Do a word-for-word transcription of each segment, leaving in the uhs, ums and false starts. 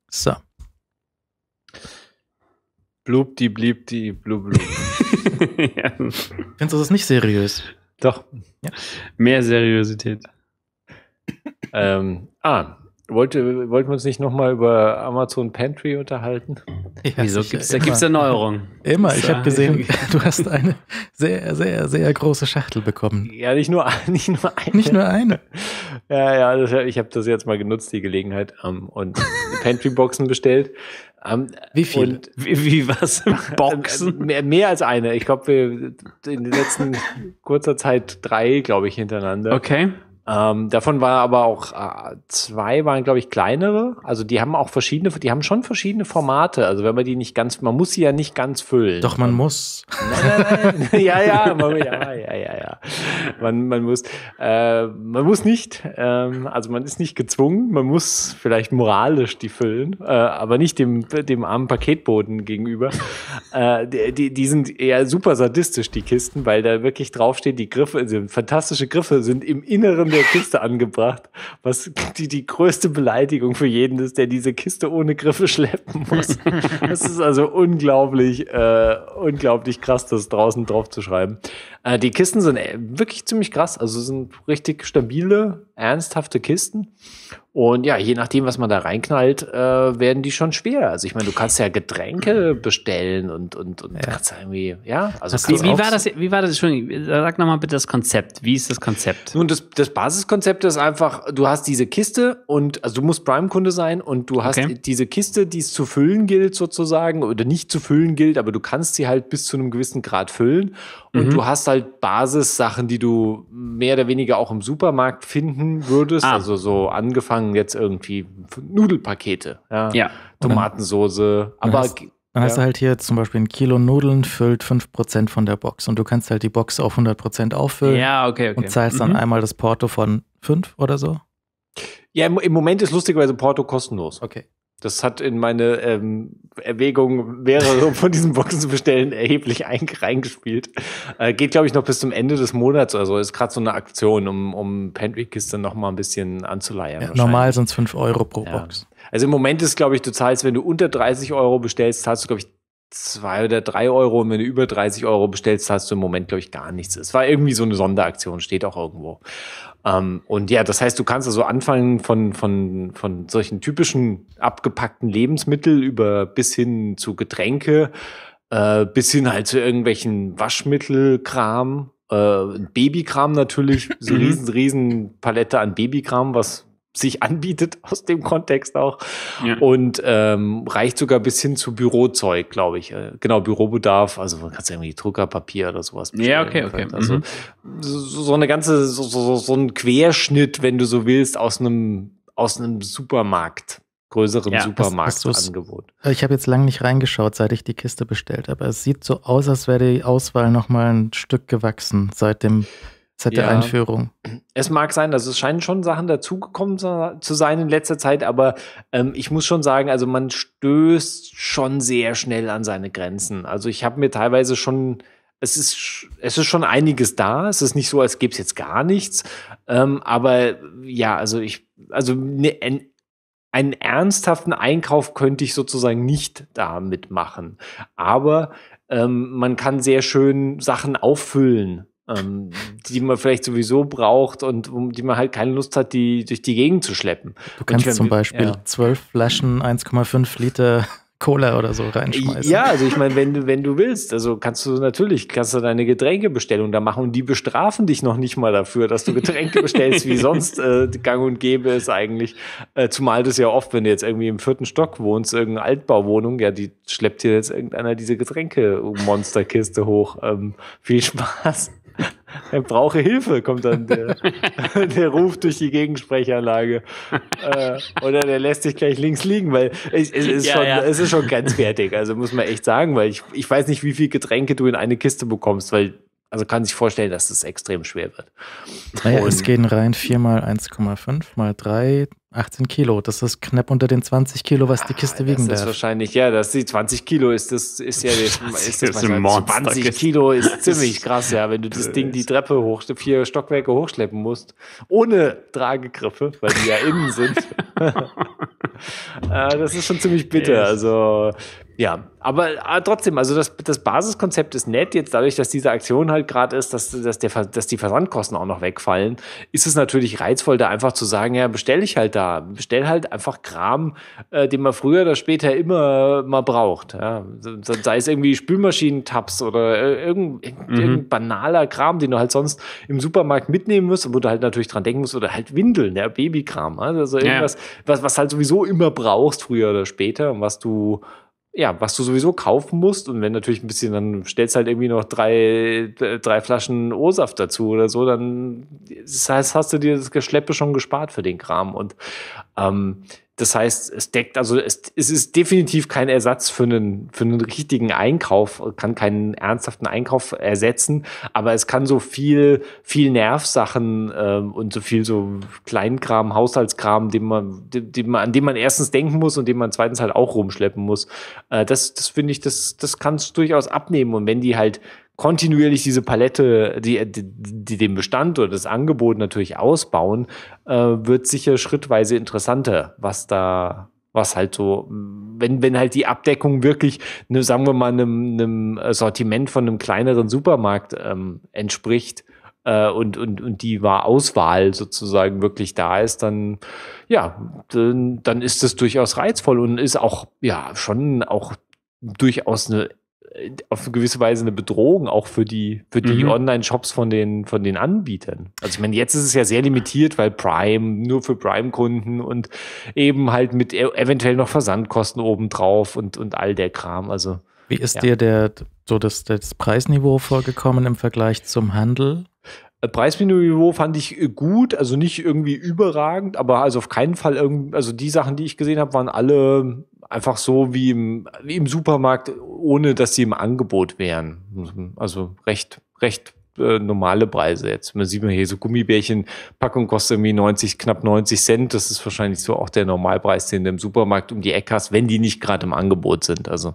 So. Blub, die blieb, die blub, blub. Ja. Findest du das nicht seriös? Doch. Ja. Mehr Seriosität. ähm, ah, wollte, wollten wir uns nicht nochmal über Amazon Pantry unterhalten? Ja, wieso gibt's da gibt's Erneuerung? Immer, ich habe gesehen, du hast eine sehr, sehr, sehr große Schachtel bekommen. Ja, nicht nur, nicht nur eine. Nicht nur eine. Ja, ja, das, ich habe das jetzt mal genutzt, die Gelegenheit, um, und Pantry-Boxen bestellt. Um, wie viel? Und, wie, wie was? Boxen? Mehr, mehr als eine. Ich glaube, wir in den letzten kurzer Zeit drei, glaube ich, hintereinander. Okay. Ähm, davon war aber auch äh, zwei waren, glaube ich, kleinere. Also die haben auch verschiedene, die haben schon verschiedene Formate. Also wenn man die nicht ganz, man muss sie ja nicht ganz füllen. Doch, man muss. Nein, nein, nein. ja, ja, man, ja, ja, ja, ja. Man, man muss, äh, man muss nicht. Ähm, also man ist nicht gezwungen. Man muss vielleicht moralisch die füllen, äh, aber nicht dem, dem armen Paketboten gegenüber. äh, die, die sind eher super sadistisch, die Kisten, weil da wirklich draufsteht, die Griffe, also fantastische Griffe sind im Inneren der Kiste angebracht, was die, die größte Beleidigung für jeden ist, der diese Kiste ohne Griffe schleppen muss. Das ist also unglaublich, äh, unglaublich krass, das draußen drauf zu schreiben. Äh, die Kisten sind wirklich ziemlich krass, also sind richtig stabile, ernsthafte Kisten. Und ja, je nachdem, was man da reinknallt, äh, werden die schon schwer. Also ich meine, du kannst ja Getränke bestellen und und und ja. kannst ja irgendwie, ja. Also wie, wie war das? Wie war das? Entschuldigung, sag nochmal bitte das Konzept. Wie ist das Konzept? Nun, das, das Basiskonzept ist einfach, du hast diese Kiste und also du musst Prime-Kunde sein und du hast okay. diese Kiste, die es zu füllen gilt sozusagen oder nicht zu füllen gilt, aber du kannst sie halt bis zu einem gewissen Grad füllen. Und mhm. du hast halt Basissachen, die du mehr oder weniger auch im Supermarkt finden würdest. Ah. Also so angefangen jetzt irgendwie Nudelpakete, ja, ja. Tomatensoße. Aber hast, dann ja. hast du halt hier zum Beispiel ein Kilo Nudeln, füllt fünf Prozent von der Box. Und du kannst halt die Box auf hundert Prozent auffüllen. Ja, okay, okay. Und zahlst dann mhm. einmal das Porto von fünf oder so. Ja, im, im Moment ist lustigerweise Porto kostenlos. Okay. Das hat in meine ähm, Erwägung, mehrere von diesen Boxen zu bestellen, erheblich ein, reingespielt. Äh, geht, glaube ich, noch bis zum Ende des Monats oder so. Ist gerade so eine Aktion, um, um Pantry-Kiste noch mal ein bisschen anzuleiern. Ja, normal sind es fünf Euro pro ja. Box. Also im Moment ist, glaube ich, du zahlst, wenn du unter dreißig Euro bestellst, zahlst du, glaube ich, zwei oder drei Euro. Und wenn du über dreißig Euro bestellst, zahlst du im Moment, glaube ich, gar nichts. Es war irgendwie so eine Sonderaktion, steht auch irgendwo. Um, und ja, das heißt, du kannst also anfangen von, von, von solchen typischen abgepackten Lebensmitteln über bis hin zu Getränke, äh, bis hin halt zu irgendwelchen Waschmittelkram, äh, Babykram natürlich, so eine riesen, riesen Palette an Babykram, was sich anbietet aus dem Kontext auch. Ja. Und ähm, reicht sogar bis hin zu Bürozeug, glaube ich. Äh, genau, Bürobedarf, also man kann irgendwie Druckerpapier oder sowas bestellen. Ja, okay, okay. Also mhm. so, so eine ganze, so, so, so ein Querschnitt, wenn du so willst, aus einem aus einem Supermarkt, größeren ja, Supermarktangebot. Ich habe jetzt lange nicht reingeschaut, seit ich die Kiste bestellt habe. Es sieht so aus, als wäre die Auswahl noch mal ein Stück gewachsen seit dem Seit der ja. Einführung. Es mag sein, also es scheinen schon Sachen dazugekommen zu sein in letzter Zeit, aber ähm, ich muss schon sagen, also man stößt schon sehr schnell an seine Grenzen. Also ich habe mir teilweise schon, es ist, es ist schon einiges da. Es ist nicht so, als gäbe es jetzt gar nichts. Ähm, aber ja, also ich, also ne, ein, einen ernsthaften Einkauf könnte ich sozusagen nicht damit machen. Aber ähm, man kann sehr schön Sachen auffüllen, Ähm, die man vielleicht sowieso braucht und um die man halt keine Lust hat, die durch die Gegend zu schleppen. Du kannst zum Beispiel zwölf ja. Flaschen eins Komma fünf Liter Cola oder so reinschmeißen. Ja, also ich meine, wenn du, wenn du willst, also kannst du natürlich, kannst du deine Getränkebestellung da machen und die bestrafen dich noch nicht mal dafür, dass du Getränke bestellst, wie sonst äh, gang und gäbe ist eigentlich. Äh, zumal das ja oft, wenn du jetzt irgendwie im vierten Stock wohnst, irgendeine Altbauwohnung, ja, die schleppt dir jetzt irgendeiner diese Getränke-Monsterkiste hoch. Ähm, viel Spaß. Er brauche Hilfe, kommt dann der, der Ruf durch die Gegensprechanlage. Äh, oder der lässt sich gleich links liegen, weil es, es, ist, ja, schon, ja. es ist schon grenzwertig. Also muss man echt sagen, weil ich, ich weiß nicht, wie viel Getränke du in eine Kiste bekommst, weil also kann sich vorstellen, dass es extrem schwer wird. Naja, und es gehen rein vier mal eins Komma fünf mal drei, achtzehn Kilo. Das ist knapp unter den zwanzig Kilo, was die Kiste ah, wiegen darf. Das ist wahrscheinlich, ja, das die zwanzig Kilo ist das, ist ja, das, ist das, das ein Monster. zwanzig Kilo ist ziemlich krass, ja, wenn du das Ding die Treppe hoch, vier Stockwerke hochschleppen musst, ohne Tragegriffe, weil die ja innen sind. Das ist schon ziemlich bitter, also, ja, aber, aber trotzdem, also das, das Basiskonzept ist nett, jetzt dadurch, dass diese Aktion halt gerade ist, dass, dass, der, dass die Versandkosten auch noch wegfallen, ist es natürlich reizvoll, da einfach zu sagen, ja, bestell ich halt da, bestell halt einfach Kram, äh, den man früher oder später immer mal braucht, ja, sei es irgendwie Spülmaschinentabs oder irgendein, mhm. irgendein banaler Kram, den du halt sonst im Supermarkt mitnehmen musst, wo du halt natürlich dran denken musst, oder halt Windeln, der Babykram, also irgendwas, ja. was, was halt sowieso immer brauchst, früher oder später, und was du Ja, was du sowieso kaufen musst, und wenn natürlich ein bisschen, dann stellst halt irgendwie noch drei, drei Flaschen O-Saft dazu oder so, dann das heißt, hast du dir das Geschleppe schon gespart für den Kram. Und ähm, das heißt, es deckt, also es, es ist definitiv kein Ersatz für einen, für einen richtigen Einkauf, kann keinen ernsthaften Einkauf ersetzen, aber es kann so viel, viel Nervsachen ähm, und so viel so Kleinkram, Haushaltskram, den man, den man, an dem man erstens denken muss und den man zweitens halt auch rumschleppen muss. Äh, das, das finde ich, das, das kann es durchaus abnehmen. Und wenn die halt kontinuierlich diese Palette, die, die, die den Bestand oder das Angebot natürlich ausbauen, äh, wird sicher schrittweise interessanter, was da, was halt so, wenn, wenn halt die Abdeckung wirklich, ne, sagen wir mal, einem, einem Sortiment von einem kleineren Supermarkt ähm, entspricht, äh, und, und, und die Auswahl sozusagen wirklich da ist, dann, ja, dann, dann ist das durchaus reizvoll und ist auch, ja, schon auch durchaus eine auf eine gewisse Weise eine Bedrohung auch für die, für die mhm. Online-Shops von den, von den Anbietern. Also ich meine, jetzt ist es ja sehr limitiert, weil Prime, nur für Prime-Kunden und eben halt mit eventuell noch Versandkosten obendrauf und, und all der Kram. Also, wie ist ja. dir der, so das, das Preisniveau vorgekommen im Vergleich zum Handel? Preisniveau fand ich gut, also nicht irgendwie überragend, aber also auf keinen Fall irgendwie, also die Sachen, die ich gesehen habe, waren alle einfach so wie im, wie im Supermarkt, ohne dass sie im Angebot wären. Also recht, recht äh, normale Preise jetzt. Man sieht man hier so Gummibärchen, Packung kostet irgendwie neunzig, knapp neunzig Cent. Das ist wahrscheinlich so auch der Normalpreis, den du im Supermarkt um die Ecke hast, wenn die nicht gerade im Angebot sind. Also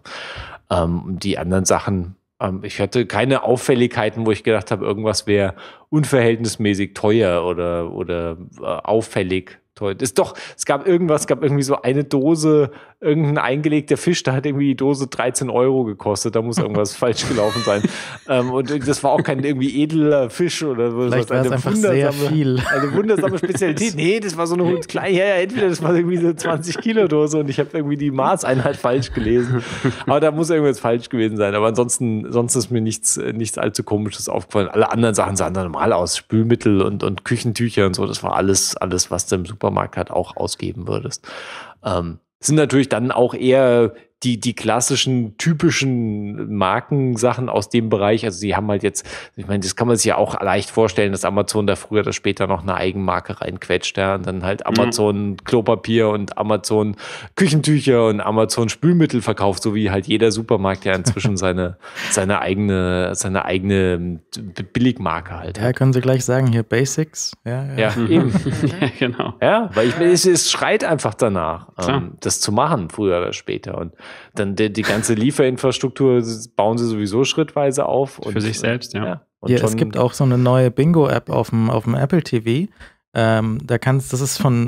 ähm, die anderen Sachen, ich hatte keine Auffälligkeiten, wo ich gedacht habe, irgendwas wäre unverhältnismäßig teuer oder, oder äh, auffällig teuer. Ist doch, es gab irgendwas, es gab irgendwie so eine Dose, irgendein eingelegter Fisch, da hat irgendwie die Dose dreizehn Euro gekostet, da muss irgendwas falsch gelaufen sein. Ähm, und das war auch kein irgendwie edler Fisch oder so. Vielleicht war es einfach sehr viel. Eine wundersame Spezialität. Nee, das war so eine kleine, ja, ja, entweder das war irgendwie so eine zwanzig Kilo Dose und ich habe irgendwie die Maßeinheit falsch gelesen. Aber da muss irgendwas falsch gewesen sein. Aber ansonsten, sonst ist mir nichts, nichts allzu Komisches aufgefallen. Alle anderen Sachen sahen dann normal aus. Spülmittel und, und Küchentücher und so, das war alles, alles, was du im Supermarkt halt auch ausgeben würdest. Ähm, sind natürlich dann auch eher die, die klassischen, typischen Markensachen aus dem Bereich. Also sie haben halt jetzt, ich meine, das kann man sich ja auch leicht vorstellen, dass Amazon da früher oder später noch eine Eigenmarke reinquetscht, ja, und dann halt Amazon mhm. Klopapier und Amazon Küchentücher und Amazon Spülmittel verkauft, so wie halt jeder Supermarkt ja inzwischen seine, seine eigene, seine eigene Billigmarke halt hat. Ja, können Sie gleich sagen, hier Basics. Ja, ja. ja eben. Ja, genau. Ja, weil ich meine, es, es schreit einfach danach, ähm, das zu machen, früher oder später. Und dann die, die ganze Lieferinfrastruktur bauen sie sowieso schrittweise auf. Und, für sich selbst, ja. ja, und ja schon es gibt auch so eine neue Bingo-App auf dem, auf dem Apple T V. Ähm, da kannst, das ist von,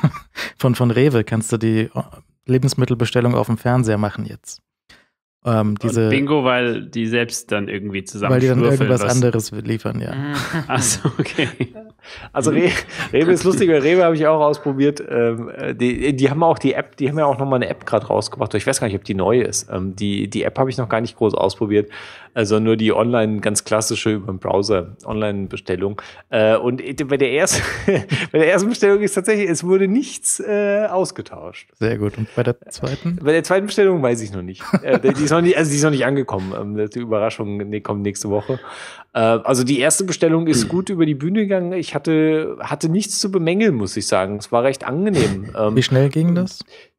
von, von Rewe, kannst du die Lebensmittelbestellung auf dem Fernseher machen jetzt. Ähm, diese, Bingo, weil die selbst dann irgendwie zusammen weil die dann irgendwas was anderes liefern, ja. Achso, okay. Also Re Rewe ist lustig, weil Rewe habe ich auch ausprobiert. Ähm, die, die haben auch die App, die haben ja auch nochmal eine App gerade rausgebracht. Ich weiß gar nicht, ob die neu ist. Ähm, die, die App habe ich noch gar nicht groß ausprobiert. Also nur die online, ganz klassische über den Browser Online-Bestellung. Äh, und bei der, ersten, bei der ersten Bestellung ist tatsächlich, es wurde nichts äh, ausgetauscht. Sehr gut. Und bei der zweiten? Bei der zweiten Bestellung weiß ich noch nicht. äh, die ist noch nicht, also die ist noch nicht angekommen. Ähm, die Überraschung die kommt nächste Woche. Äh, also die erste Bestellung ist gut über die Bühne gegangen. Ich hatte, hatte nichts zu bemängeln, muss ich sagen. Es war recht angenehm. Ähm, Wie schnell ging das?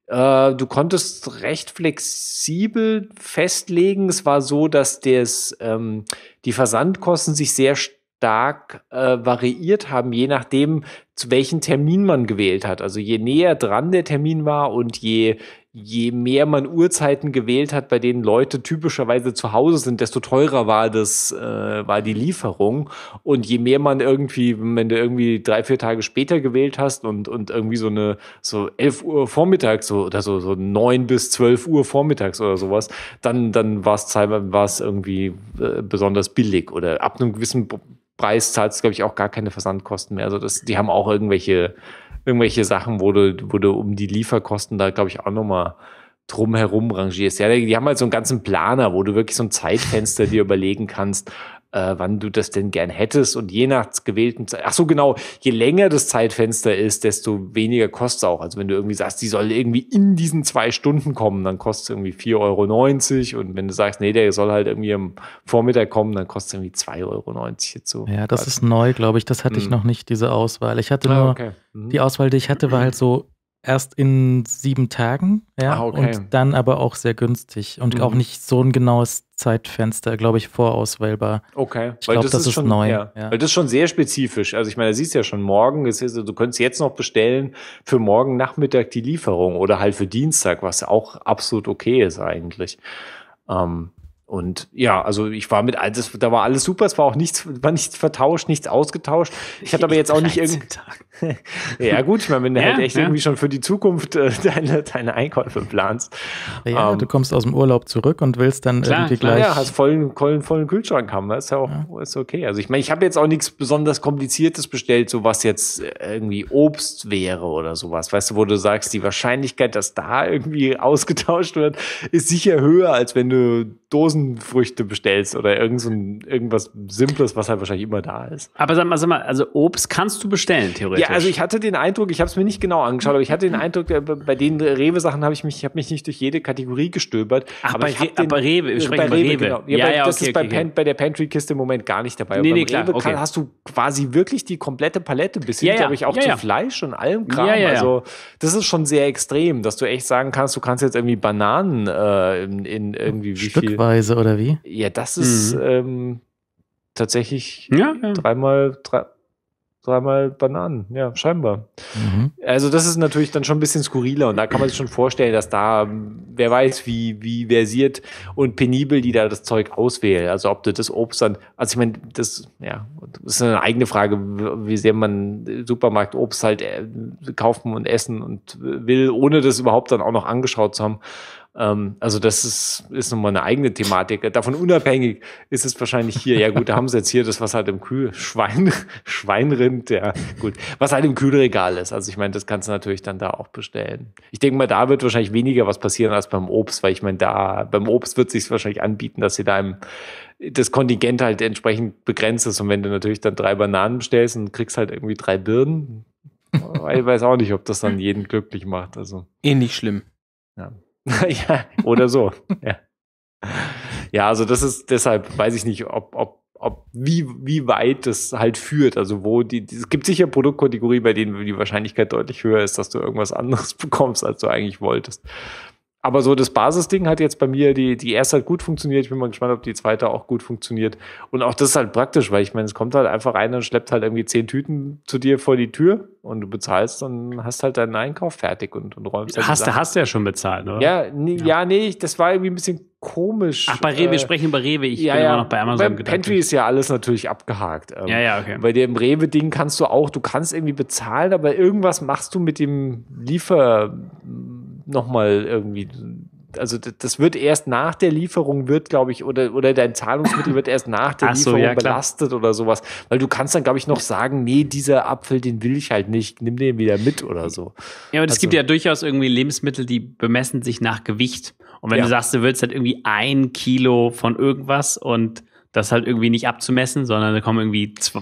Äh, du konntest recht flexibel festlegen. Es war so, dass des, ähm, die Versandkosten sich sehr stark äh, variiert haben, je nachdem, zu welchem Termin man gewählt hat. Also je näher dran der Termin war und je, je mehr man Uhrzeiten gewählt hat, bei denen Leute typischerweise zu Hause sind, desto teurer war das, äh, war die Lieferung. Und je mehr man irgendwie, wenn du irgendwie drei, vier Tage später gewählt hast und, und irgendwie so eine, so elf Uhr vormittags so, oder so, so neun bis zwölf Uhr vormittags oder sowas, dann, dann war es war es irgendwie äh, besonders billig oder ab einem gewissen Preis zahlst du, glaube ich, auch gar keine Versandkosten mehr. Also das, die haben auch irgendwelche, irgendwelche Sachen, wo du, wo du um die Lieferkosten da, glaube ich, auch nochmal drum herum rangierst. Ja, die haben halt so einen ganzen Planer, wo du wirklich so ein Zeitfenster dir überlegen kannst, äh, wann du das denn gern hättest. Und je nach gewählten Zeit, ach so, genau, je länger das Zeitfenster ist, desto weniger kostet es auch. Also wenn du irgendwie sagst, die soll irgendwie in diesen zwei Stunden kommen, dann kostet es irgendwie vier Euro neunzig. Und wenn du sagst, nee, der soll halt irgendwie am Vormittag kommen, dann kostet es irgendwie zwei Euro neunzig jetzt so. Ja, das ist neu, glaube ich. Das hatte ich Mhm. noch nicht, diese Auswahl. Ich hatte Ah, nur, okay. Mhm. die Auswahl, die ich hatte, war halt so erst in sieben Tagen, ja, Ah, okay. und dann aber auch sehr günstig und Mhm. auch nicht so ein genaues Zeitfenster, glaube ich, vorauswählbar. Okay, Ich glaub, das ist schon neu, Ja. ja. Weil das ist schon sehr spezifisch. Also ich meine, da siehst du ja schon morgen, es ist, du könntest jetzt noch bestellen für morgen Nachmittag die Lieferung oder halt für Dienstag, was auch absolut okay ist eigentlich. Ähm, und ja, also ich war mit alles, da war alles super, es war auch nichts, war nichts vertauscht, nichts ausgetauscht. Ich hatte aber jetzt auch nicht irgendwie. Ja, gut, ich meine, wenn du Ja, halt echt ja. irgendwie schon für die Zukunft äh, deine, deine Einkäufe planst. Ja, Ähm, du kommst aus dem Urlaub zurück und willst dann Klar, irgendwie klar, gleich. Ja, hast vollen, vollen, vollen Kühlschrank haben, ist ja auch ist okay. Also ich meine, ich habe jetzt auch nichts besonders Kompliziertes bestellt, so was jetzt irgendwie Obst wäre oder sowas. Weißt du, wo du sagst, die Wahrscheinlichkeit, dass da irgendwie ausgetauscht wird, ist sicher höher, als wenn du Dosenfrüchte bestellst oder irgend so ein, irgendwas Simples, was halt wahrscheinlich immer da ist. Aber sag mal, sag mal, also Obst kannst du bestellen, theoretisch. Ja, also ich hatte den Eindruck, ich habe es mir nicht genau angeschaut, aber ich hatte den Eindruck, äh, bei den Rewe-Sachen habe ich mich, ich habe mich nicht durch jede Kategorie gestöbert. Ach, aber bei ich hab Re- aber Rewe, wir äh, sprechen bei über Rewe, Rewe. genau. Ja, Ja, bei, ja, das okay, ist bei, okay, Pan, bei der Pantry-Kiste im Moment gar nicht dabei. Nee, Aber nee, beim klar, Rewe okay. kann, hast du quasi wirklich die komplette Palette, bis hin, Ja, ja, glaube ich, auch ja, zu ja. Fleisch und allem Kram. Ja, ja, ja. Also das ist schon sehr extrem, dass du echt sagen kannst, du kannst jetzt irgendwie Bananen äh, in, in irgendwie wie viel. Stückweise oder wie? Ja, das ist Mhm. ähm, tatsächlich Ja, ja. dreimal, drei, dreimal Bananen, ja, scheinbar. Mhm. Also das ist natürlich dann schon ein bisschen skurriler und da kann man sich schon vorstellen, dass da, wer weiß, wie, wie versiert und penibel die da das Zeug auswählen. Also ob du das Obst dann, also ich meine, das, ja, das ist eine eigene Frage, wie sehr man Supermarkt Obst halt äh, kaufen und essen und will, ohne das überhaupt dann auch noch angeschaut zu haben. Ähm, also das ist, ist nochmal eine eigene Thematik. Davon unabhängig ist es wahrscheinlich hier, ja gut, da haben sie jetzt hier das, was halt im Kühl, Schwein, Schweinrind, ja gut, was halt im Kühlregal ist. Also ich meine, das kannst du natürlich dann da auch bestellen. Ich denke mal, da wird wahrscheinlich weniger was passieren als beim Obst, weil ich meine, da, beim Obst wird es sich wahrscheinlich anbieten, dass sie da im, das Kontingent halt entsprechend begrenzt ist und wenn du natürlich dann drei Bananen bestellst und kriegst halt irgendwie drei Birnen, ich weiß auch nicht, ob das dann jeden glücklich macht, also. Ähnlich schlimm. Ja. Ja, oder so. Ja. Ja, also das ist deshalb, weiß ich nicht, ob, ob, ob wie, wie weit das halt führt. Also wo die, es gibt sicher Produktkategorien, bei denen die Wahrscheinlichkeit deutlich höher ist, dass du irgendwas anderes bekommst, als du eigentlich wolltest. Aber so das Basisding hat jetzt bei mir, die, die erste hat gut funktioniert. Ich bin mal gespannt, ob die zweite auch gut funktioniert. Und auch das ist halt praktisch, weil ich meine, es kommt halt einfach rein und schleppt halt irgendwie zehn Tüten zu dir vor die Tür und du bezahlst und hast halt deinen Einkauf fertig und, und räumst halt die Hast du Sachen. hast du ja schon bezahlt, oder? Ja, nee, ja. nee, das war irgendwie ein bisschen komisch. Ach, bei Rewe, wir Äh, sprechen über Rewe. Ich ja, bin ja. immer noch bei Amazon Beim gedanklich. Pantry ist ja alles natürlich abgehakt. Ähm, Ja, ja, okay. Bei dem Rewe-Ding kannst du auch, du kannst irgendwie bezahlen, aber irgendwas machst du mit dem Liefer nochmal irgendwie. Also d- das wird erst nach der Lieferung wird, glaube ich, oder, oder dein Zahlungsmittel wird erst nach der Ach so, Lieferung ja, klar. belastet oder sowas. Weil du kannst dann, glaube ich, noch sagen, nee, dieser Apfel, den will ich halt nicht, nimm den wieder mit oder so. Ja, aber es Also- gibt ja durchaus irgendwie Lebensmittel, die bemessen sich nach Gewicht. Und wenn Ja. du sagst, du willst halt irgendwie ein Kilo von irgendwas und das halt irgendwie nicht abzumessen, sondern da kommen irgendwie zwei,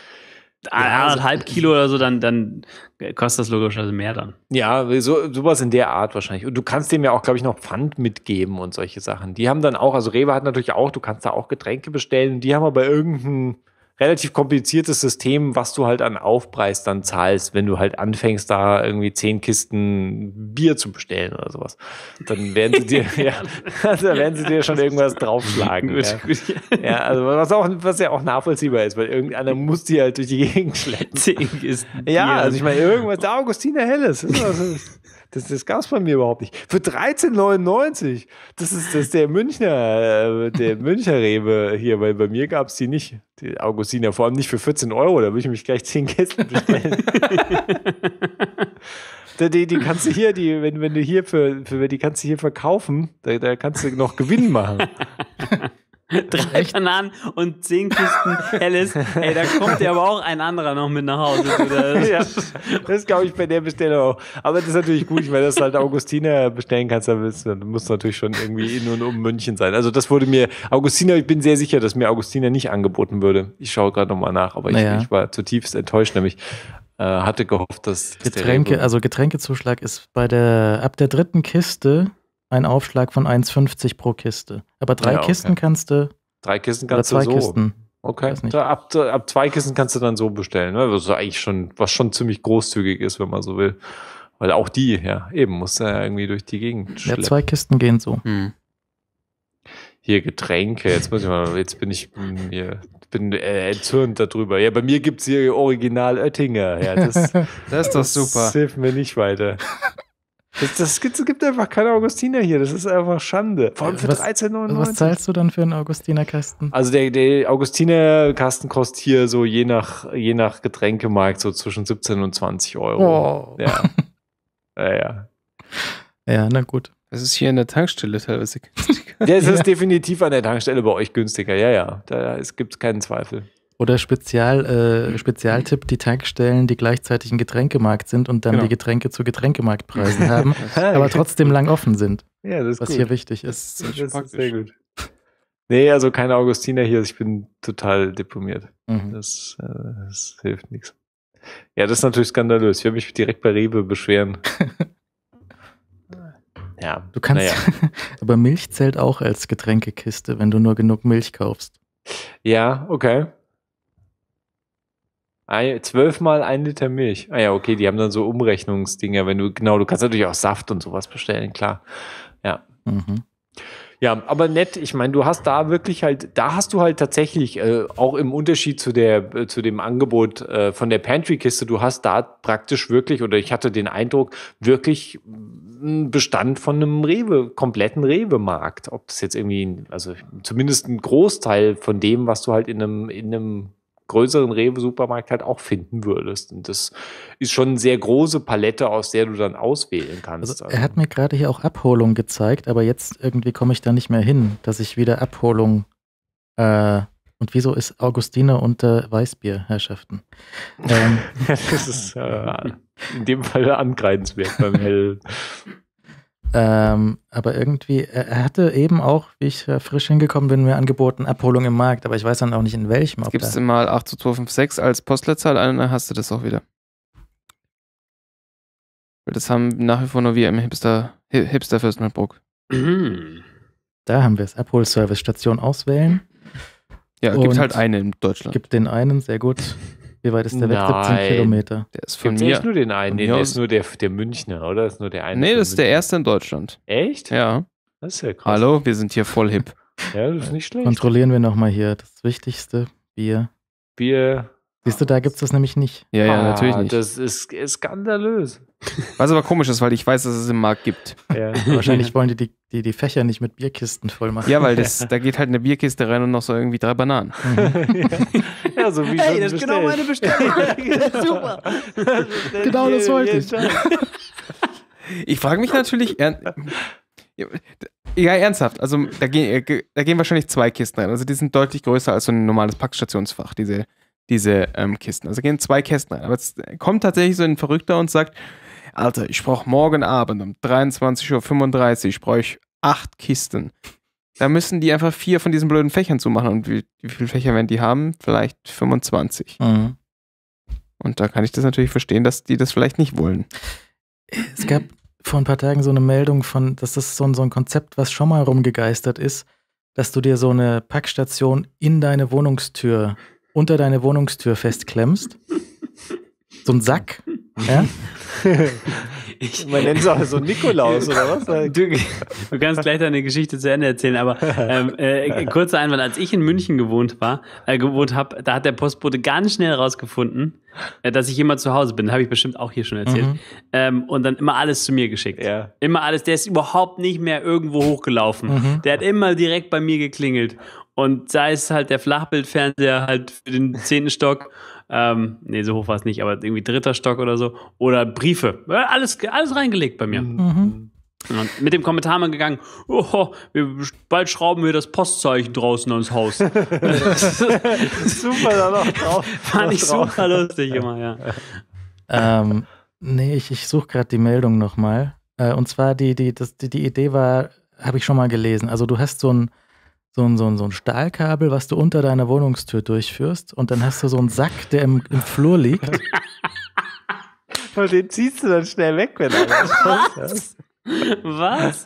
anderthalb Kilo oder so, dann, dann kostet das logischerweise mehr dann. Ja, so, sowas in der Art wahrscheinlich. Und du kannst dem ja auch, glaube ich, noch Pfand mitgeben und solche Sachen. Die haben dann auch, also Rewe hat natürlich auch, du kannst da auch Getränke bestellen. Die haben aber irgendein, relativ kompliziertes System, was du halt an Aufpreis dann zahlst, wenn du halt anfängst, da irgendwie zehn Kisten Bier zu bestellen oder sowas. Dann werden sie dir, ja, also werden sie dir schon irgendwas draufschlagen. Ja. Ja, also was auch, was ja auch nachvollziehbar ist, weil irgendeiner muss die halt durch die Gegend schleppen. Zehn Kisten Bier. Ja, also ich meine, irgendwas, der Augustiner Helles. Das, das gab es bei mir überhaupt nicht. Für dreizehn neunundneunzig. Das ist, das ist der Münchner, der Münchner Rewe hier, weil bei mir gab es die nicht. Die Augustiner, vor allem nicht für vierzehn Euro, da würde ich mich gleich zehn Kästen bestellen. die, die, die kannst du hier, die, wenn, wenn du hier für, für die kannst du hier verkaufen, da, da kannst du noch Gewinn machen. Drei Echt? Bananen und zehn Kisten Helles. Ey, da kommt ja aber auch ein anderer noch mit nach Hause. Ja, das glaube ich bei der Bestellung auch. Aber das ist natürlich gut, weil das halt Augustiner bestellen kannst, dann musst du natürlich schon irgendwie in und um München sein. Also das wurde mir, Augustiner, ich bin sehr sicher, dass mir Augustiner nicht angeboten würde. Ich schaue gerade nochmal nach, aber ich, naja. ich war zutiefst enttäuscht, nämlich äh, hatte gehofft, dass Getränke, also Getränkezuschlag ist bei der, ab der dritten Kiste ein Aufschlag von eins fünfzig pro Kiste. Aber drei ja, okay. Kisten kannst du. Drei Kisten kannst du so. Kisten. Okay. Da, ab, ab zwei Kisten kannst du dann so bestellen, ne? Was eigentlich schon, was schon ziemlich großzügig ist, wenn man so will. Weil auch die, ja, eben, muss ja irgendwie durch die Gegend schleppen. Ja, zwei Kisten gehen so. Hm. Hier Getränke, jetzt muss ich mal, jetzt bin ich mir, bin äh, entzürnt darüber. Ja, bei mir gibt es hier Original Oettinger. Ja, das, das ist doch super. Das hilft mir nicht weiter. Das, das gibt, es gibt einfach keine Augustiner hier. Das ist einfach Schande. Vor allem für dreizehn neunundneunzig. Was zahlst du dann für einen Augustinerkasten? Also der, der Augustinerkasten kostet hier so je nach, je nach Getränkemarkt so zwischen siebzehn und zwanzig Euro. Oh. Ja. Ja, ja. Ja, na gut. Das ist hier in der Tankstelle teilweise günstiger. Ja, es ist ja. definitiv an der Tankstelle bei euch günstiger. Ja, ja. Da gibt es keinen Zweifel. Oder Spezial, äh, Spezialtipp, die Tankstellen, die gleichzeitig ein Getränkemarkt sind und dann genau. die Getränke zu Getränkemarktpreisen haben, aber trotzdem lang offen sind. Ja, das ist was gut. hier wichtig ist. Das, das ist sehr gut. Nee, also keine Augustiner hier, ich bin total deprimiert. Mhm. Das, äh, das hilft nichts. Ja, das ist natürlich skandalös. Ich werde mich direkt bei Rewe beschweren. Ja, du kannst, naja. Aber Milch zählt auch als Getränkekiste, wenn du nur genug Milch kaufst. Ja, okay. Zwölfmal ein Liter Milch. Ah ja, okay, die haben dann so Umrechnungsdinger, wenn du, genau, du kannst natürlich auch Saft und sowas bestellen, klar. Ja. Mhm. Ja, aber nett, ich meine, du hast da wirklich halt, da hast du halt tatsächlich, äh, auch im Unterschied zu der, äh, zu dem Angebot äh, von der Pantry-Kiste, du hast da praktisch wirklich, oder ich hatte den Eindruck, wirklich einen Bestand von einem Rewe, kompletten Rewe-Markt. Ob das jetzt irgendwie, also zumindest ein Großteil von dem, was du halt in einem, in einem größeren Rewe-Supermarkt halt auch finden würdest. Und das ist schon eine sehr große Palette, aus der du dann auswählen kannst. Also er hat mir gerade hier auch Abholung gezeigt, aber jetzt irgendwie komme ich da nicht mehr hin, dass ich wieder Abholung äh, und wieso ist Augustiner unter Weißbierherrschaften? Ähm, das ist äh, in dem Fall angreifenswert beim Hell. Ähm, aber irgendwie, er hatte eben auch, wie ich äh, frisch hingekommen bin, mir angeboten, Abholung im Markt, aber ich weiß dann auch nicht in welchem. Gibst du mal acht zu zwei fünf sechs als Postleitzahl ein und dann hast du das auch wieder. Das haben nach wie vor nur wir im Hipster, Hipster Fürstenfeldbruck. Da haben wir es. Abholservice, Station auswählen. Ja, gibt halt eine in Deutschland. Gibt den einen, sehr gut. Wie weit ist der weg? siebzehn Kilometer. Der ist von Gibt's mir. echt nur den einen? Nee, der ist nur der, der Münchner, oder? Das ist nur der eine. Nee, das ist der erste in Deutschland. Echt? Ja. Das ist ja krass. Hallo, wir sind hier voll hip. Ja, das ist nicht schlecht. Kontrollieren wir nochmal hier. Das Wichtigste, Bier. Bier. Siehst du, da gibt es das nämlich nicht. Ja, ja, ah, natürlich nicht. Das ist, ist skandalös. Was aber komisch ist, weil ich weiß, dass es im Markt gibt. Ja. Wahrscheinlich wollen die die, die die Fächer nicht mit Bierkisten voll machen. Ja, weil das, da geht halt eine Bierkiste rein und noch so irgendwie drei Bananen. Mhm. ja. ja, so wie hey, das ist genau meine Bestellung. Super. Das genau das wollte ich. Ich frage mich natürlich, ja, ernsthaft, also da gehen, da gehen wahrscheinlich zwei Kisten rein. Also die sind deutlich größer als so ein normales Packstationsfach, diese, diese ähm, Kisten. Also gehen zwei Kästen rein. Aber es kommt tatsächlich so ein Verrückter und sagt, Alter, ich brauche morgen Abend um dreiundzwanzig Uhr fünfunddreißig, ich brauche acht Kisten. Da müssen die einfach vier von diesen blöden Fächern zumachen. Und wie, wie viele Fächer werden die haben? Vielleicht fünfundzwanzig. Mhm. Und da kann ich das natürlich verstehen, dass die das vielleicht nicht wollen. Es gab vor ein paar Tagen so eine Meldung von, dass das so ein, so ein Konzept, was schon mal rumgegeistert ist, dass du dir so eine Packstation in deine Wohnungstür unter deine Wohnungstür festklemmst. So ein Sack. Ja? Ich, Man nennt es auch so Nikolaus, oder was? Du, du kannst gleich deine Geschichte zu Ende erzählen, aber ähm, äh, kurzer Einwand, als ich in München gewohnt war, äh, gewohnt habe, da hat der Postbote ganz schnell rausgefunden, äh, dass ich immer zu Hause bin. Habe ich bestimmt auch hier schon erzählt. Mhm. Ähm, und dann immer alles zu mir geschickt. Ja. Immer alles. Der ist überhaupt nicht mehr irgendwo hochgelaufen. Mhm. Der hat immer direkt bei mir geklingelt. Und sei es halt der Flachbildfernseher halt für den zehnten Stock, ähm, nee, so hoch war es nicht, aber irgendwie dritter Stock oder so, oder Briefe, alles, alles reingelegt bei mir. Mhm. Und mit dem Kommentar mal gegangen, oh, wir, bald schrauben wir das Postzeichen draußen ans Haus. Super da noch drauf. Fand ich super lustig immer, ja. Ähm, nee, ich, ich suche gerade die Meldung nochmal. Äh, und zwar die, die, das, die, die Idee war, habe ich schon mal gelesen, also du hast so ein So ein, so, ein, so ein Stahlkabel, was du unter deiner Wohnungstür durchführst und dann hast du so einen Sack, der im, im Flur liegt. Und den ziehst du dann schnell weg, wenn er was? Was?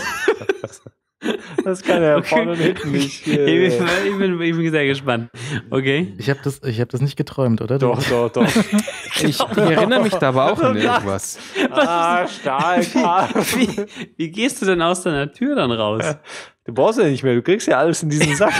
Das kann er okay. vorne und hinten nicht. Ich bin, ich, bin, ich bin sehr gespannt. Okay. Ich habe das, ich hab das nicht geträumt, oder? Doch, doch, doch. ich, ich erinnere mich da aber auch an irgendwas. Ah, Stahlkabel. Wie, wie gehst du denn aus deiner Tür dann raus? Du brauchst ja nicht mehr, du kriegst ja alles in diesen Sack.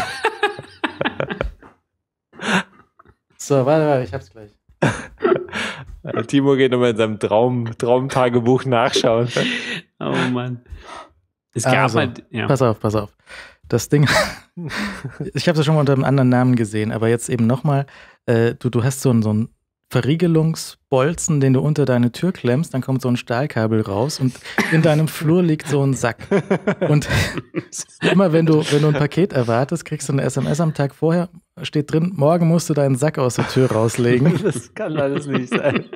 So, warte, warte, ich hab's gleich. Timo geht nochmal in seinem Traum, Traumtagebuch nachschauen. Oh Mann. Es gab also, halt, ja. Pass auf, pass auf. Das Ding, ich habe es schon mal unter einem anderen Namen gesehen, aber jetzt eben nochmal, äh, du, du hast so einen so ein Verriegelungsbolzen, den du unter deine Tür klemmst, dann kommt so ein Stahlkabel raus und in deinem Flur liegt so ein Sack. Und immer wenn du, wenn du ein Paket erwartest, kriegst du eine S M S am Tag vorher, steht drin, morgen musst du deinen Sack aus der Tür rauslegen. Das kann alles nicht sein.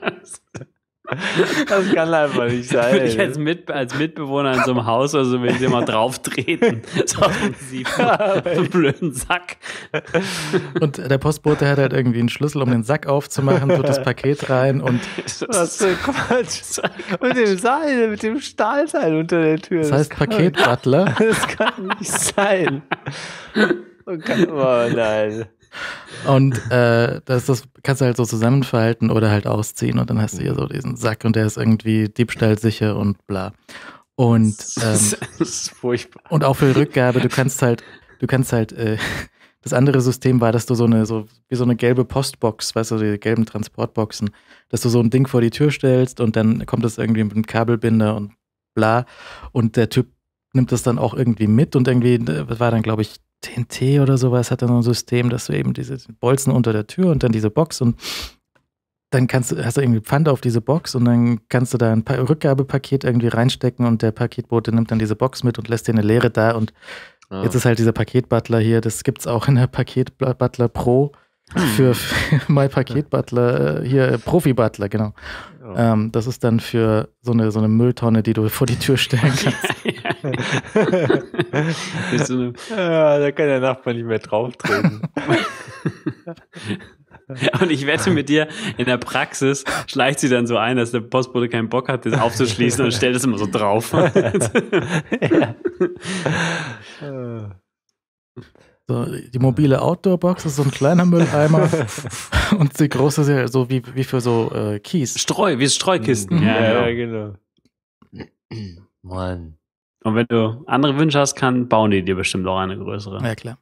Das kann einfach nicht sein. Würde ich als, Mit, als Mitbewohner in so einem Haus, also wenn sie mal drauf treten, so einen blöden Sack. Und der Postbote hat halt irgendwie einen Schlüssel, um den Sack aufzumachen, tut das Paket rein und... Was für Quatsch. Mit dem Seil, mit dem Stahlseil unter der Tür. Das heißt Paketbutler. Das kann nicht sein. Oh, nein. Und äh, das, das kannst du halt so zusammenfalten oder halt ausziehen und dann hast du hier so diesen Sack und der ist irgendwie diebstahlsicher und bla. Und, ähm, das ist furchtbar. Und auch für Rückgabe, du kannst halt, du kannst halt, äh, das andere System war, dass du so eine, so wie so eine gelbe Postbox, weißt du, die gelben Transportboxen, dass du so ein Ding vor die Tür stellst und dann kommt das irgendwie mit einem Kabelbinder und bla. Und der Typ nimmt das dann auch irgendwie mit und irgendwie, das war dann, glaube ich, T N T oder sowas hat dann so ein System, dass du eben diese Bolzen unter der Tür und dann diese Box und dann kannst du, hast du irgendwie Pfand auf diese Box und dann kannst du da ein Rückgabepaket irgendwie reinstecken und der Paketbote nimmt dann diese Box mit und lässt dir eine leere da und oh. Jetzt ist halt dieser Paketbutler hier, das gibt's auch in der Paketbutler Pro für, für My Paketbutler, hier Profi-Butler, genau. Oh. Ähm, das ist dann für so eine, so eine Mülltonne, die du vor die Tür stellen kannst. Ja, da kann der Nachbar nicht mehr drauf treten. Und ich wette mit dir, in der Praxis schleicht sie dann so ein, dass der Postbote keinen Bock hat, das aufzuschließen und stellt es immer so drauf. Ja. So, die mobile Outdoor-Box ist so ein kleiner Mülleimer und die große ist ja so wie, wie für so äh, Kies. Streu, wie Streukisten. Mhm. Ja, ja, genau. Mann. Und wenn du andere Wünsche hast, kann, bauen die dir bestimmt auch eine größere. Ja, klar.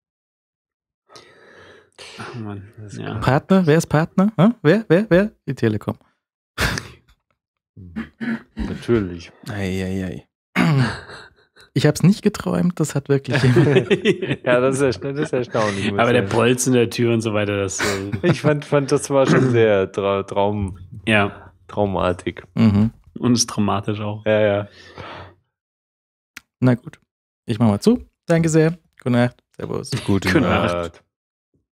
Ach Mann. Ja. Partner? Wer ist Partner? Hm? Wer? Wer? Wer? Die Telekom. Natürlich. Ei, ei, ei. Ich habe es nicht geträumt, das hat wirklich jemand. Ja, das ist, das ist erstaunlich. Aber der Bolz in der Tür und so weiter, das. Äh ich fand, fand, das war schon sehr tra Traum, ja. traumatig. Mhm. Und ist traumatisch auch. Ja, ja. Na gut. Ich mach mal zu. Danke sehr. Gute Nacht. Servus. Gute Nacht.